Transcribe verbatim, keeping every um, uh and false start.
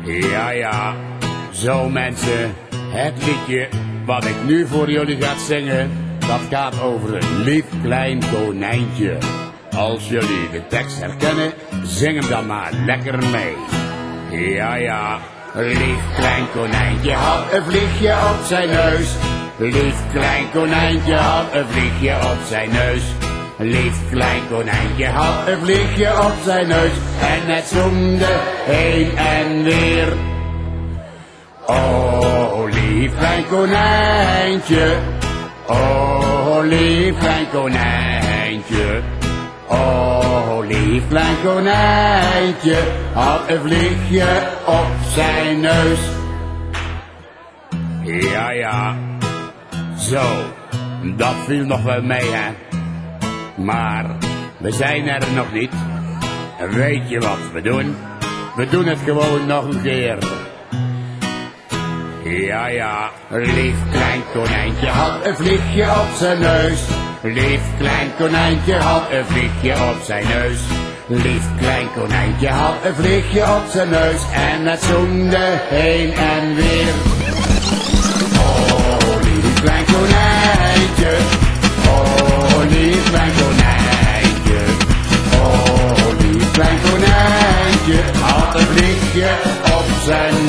Ja, ja, zo mensen, het liedje wat ik nu voor jullie ga zingen, dat gaat over een lief klein konijntje. Als jullie de tekst herkennen, zing hem dan maar lekker mee. Ja, ja, lief klein konijntje had een vliegje op zijn neus. Lief klein konijntje had een vliegje op zijn neus. Lief klein konijntje had een vliegje op zijn neus. En het zoemde heen en weer. Oh, lief klein konijntje. Oh, lief klein konijntje. Oh, lief klein konijntje had een vliegje op zijn neus. Ja, ja, zo, dat viel nog wel mee, hè. Maar we zijn er nog niet. Weet je wat we doen? We doen het gewoon nog een keer. Ja, ja, lief klein konijntje had een vliegje op zijn neus. Lief klein konijntje had een vliegje op zijn neus. Lief klein konijntje had een vliegje op zijn neus. En het zoemde heen en weer. Oh, lief klein konijntje. Oh, lief klein konijntje. Oh, lief klein konijntje had een vliegje op zijn neus.